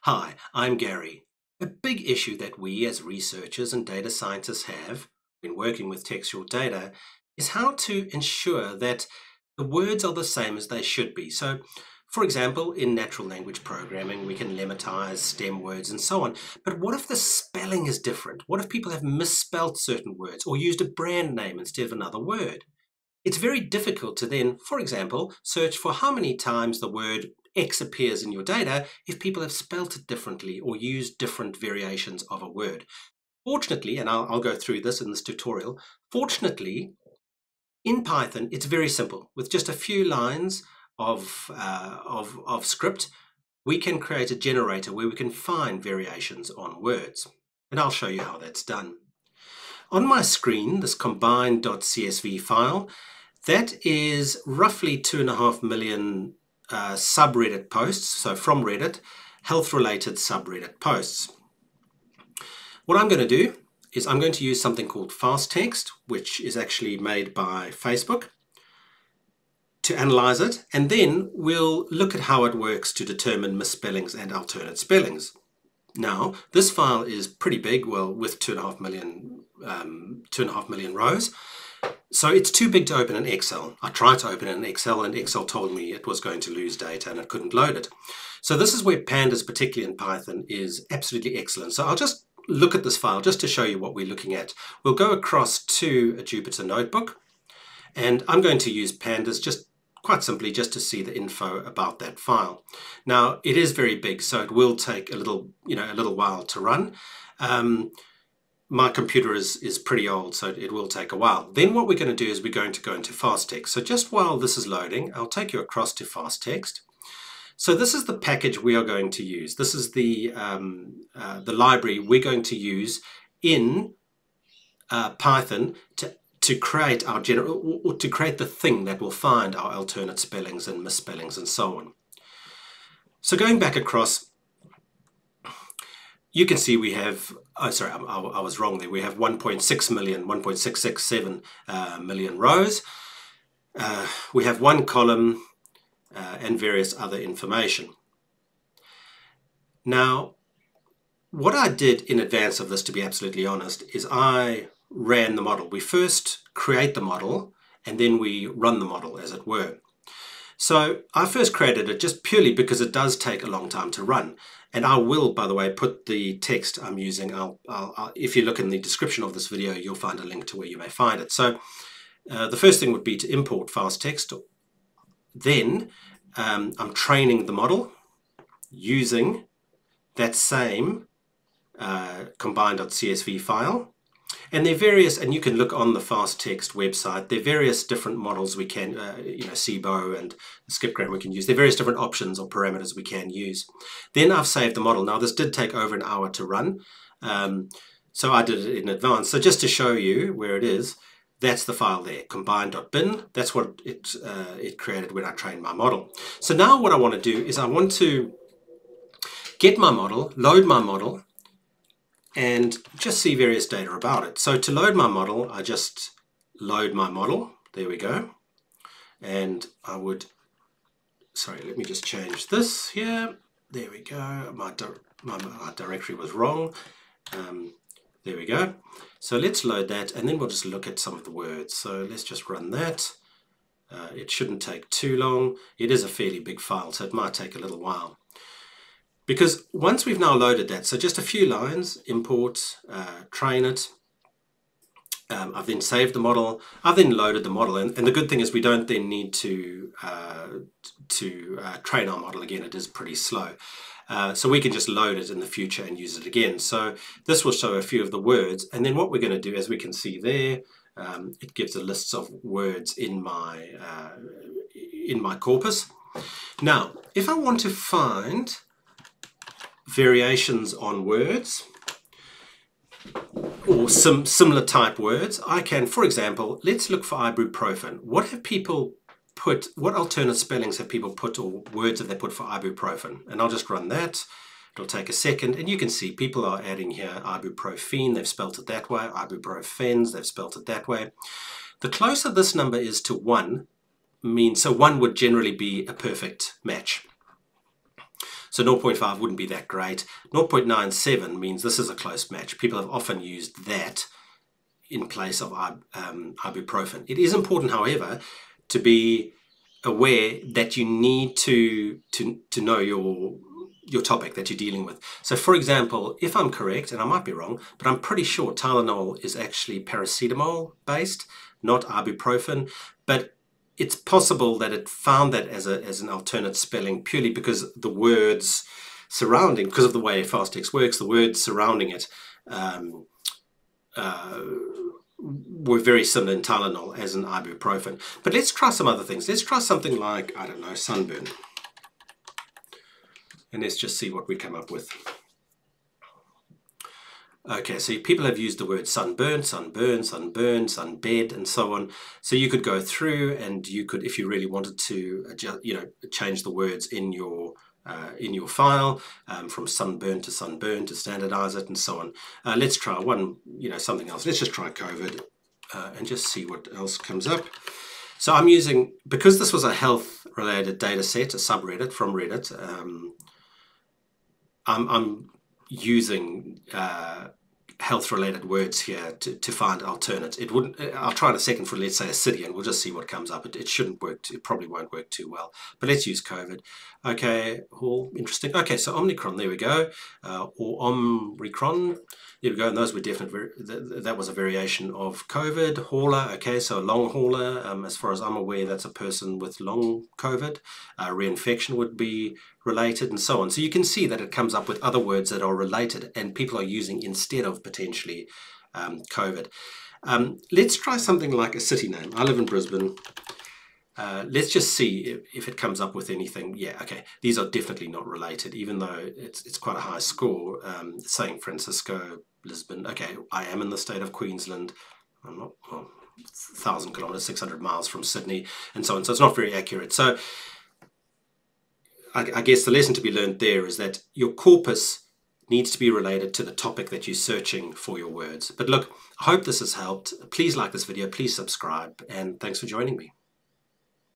Hi, I'm Gary. A big issue that we as researchers and data scientists have when working with textual data is how to ensure that the words are the same as they should be. So, for example, in natural language programming, we can lemmatize stem words and so on. But what if the spelling is different? What if people have misspelt certain words or used a brand name instead of another word? It's very difficult to then, for example, search for how many times the word X appears in your data if people have spelt it differently or used different variations of a word. Fortunately, and I'll go through this in this tutorial, fortunately, in Python, it's very simple. With just a few lines of script, we can create a generator where we can find variations on words. And I'll show you how that's done. On my screen, this combined.csv file, that is roughly 2.5 million subreddit posts, so from Reddit, health-related subreddit posts. What I'm going to do is I'm going to use something called fast text, which is actually made by Facebook, to analyze it, and then we'll look at how it works to determine misspellings and alternate spellings. Now, this file is pretty big, well, with 2.5 million rows. So it's too big to open in Excel. I tried to open it in Excel and Excel told me it was going to lose data and it couldn't load it. So this is where pandas, particularly in Python, is absolutely excellent. So I'll just look at this file just to show you what we're looking at. We'll go across to a Jupyter notebook and I'm going to use pandas just quite simply just to see the info about that file. Now it is very big, so it will take a little while to run. My computer is pretty old, so it will take a while. Then what we're going to do is we're going to go into fast text. So just while this is loading, I'll take you across to fast text. So this is the package we are going to use. This is the library we're going to use in Python to create our to create the thing that will find our alternate spellings and misspellings and so on. So going back across, you can see we have, oh sorry, I was wrong there. We have 1.6 million, 1.667 million rows. We have one column and various other information. Now, what I did in advance of this, to be absolutely honest, is I ran the model. We first create the model and then we run the model, as it were. So I first created it just purely because it does take a long time to run. And I will, by the way, put the text I'm using. If you look in the description of this video, you'll find a link to where you may find it. So the first thing would be to import fast text. Then I'm training the model using that same combined.csv file. And there are various, and you can look on the fast text website, there are various different models we can, SIBO and skipgram we can use. There are various different options or parameters we can use. Then I've saved the model. Now this did take over an hour to run, so I did it in advance. So just to show you where it is, that's the file there, combined.bin. That's what it created when I trained my model. So now what I want to do is I want to get my model, load my model, and just see various data about it. So to load my model, I just load my model. There we go. And I would, sorry, let me just change this here. There we go. My directory was wrong. There we go. So let's load that and then we'll just look at some of the words. So let's just run that. It shouldn't take too long. It is a fairly big file, so it might take a little while. Because once we've now loaded that, so just a few lines, import, train it. I've then saved the model. I've then loaded the model, and the good thing is we don't then need to train our model again. It is pretty slow. So we can just load it in the future and use it again. So this will show a few of the words, and then what we're going to do, as we can see there, it gives a list of words in my corpus. Now, if I want to find variations on words or some similar type words, I can, for example, let's look for ibuprofen. What have people put, what alternate spellings have people put, or words have they put for ibuprofen? And I'll just run that. It'll take a second, and you can see people are adding here ibuprofen, they've spelt it that way, ibuprofens, they've spelt it that way. The closer this number is to 1, means, so 1 would generally be a perfect match. So 0.5 wouldn't be that great. 0.97 means this is a close match. People have often used that in place of ibuprofen. It is important, however, to be aware that you need to know your topic that you're dealing with. So for example, if I'm correct, and I might be wrong, but I'm pretty sure Tylenol is actually paracetamol based, not ibuprofen, but it's possible that it found that as an alternate spelling purely because the words surrounding, because of the way FastText works, the words surrounding it were very similar in Tylenol as in ibuprofen. But let's try some other things. Let's try something like, I don't know, sunburn. And let's just see what we come up with. Okay, so people have used the word sunburn, sunburn, sunburn, sunbed, and so on. So you could go through, and you could, if you really wanted to, adjust, change the words in your file from sunburn to standardize it, and so on. Let's try one, something else. Let's just try COVID and just see what else comes up. So I'm using, because this was a health-related data set, a subreddit from Reddit. I'm using health-related words here to find alternates. It wouldn't. I'll try in a second for, let's say, a city, and we'll just see what comes up. It shouldn't work. It probably won't work too well. But let's use COVID. Okay, all interesting. Okay, so Omicron. There we go. Or Omicron. There we go. And those were definitely that was a variation of COVID. Hauler. Okay, so a long hauler. As far as I'm aware, that's a person with long COVID. Reinfection would be related, and so on. So you can see that it comes up with other words that are related and people are using instead of potentially COVID. Let's try something like a city name. I live in Brisbane. Let's just see if it comes up with anything. Yeah, okay. These are definitely not related, even though it's quite a high score. Saying Francisco, Lisbon. Okay, I am in the state of Queensland. I'm not 1,000 kilometers, 600 miles from Sydney, and so on. So it's not very accurate. So I guess the lesson to be learned there is that your corpus needs to be related to the topic that you're searching for your words. But look, I hope this has helped. Please like this video, please subscribe, and thanks for joining me.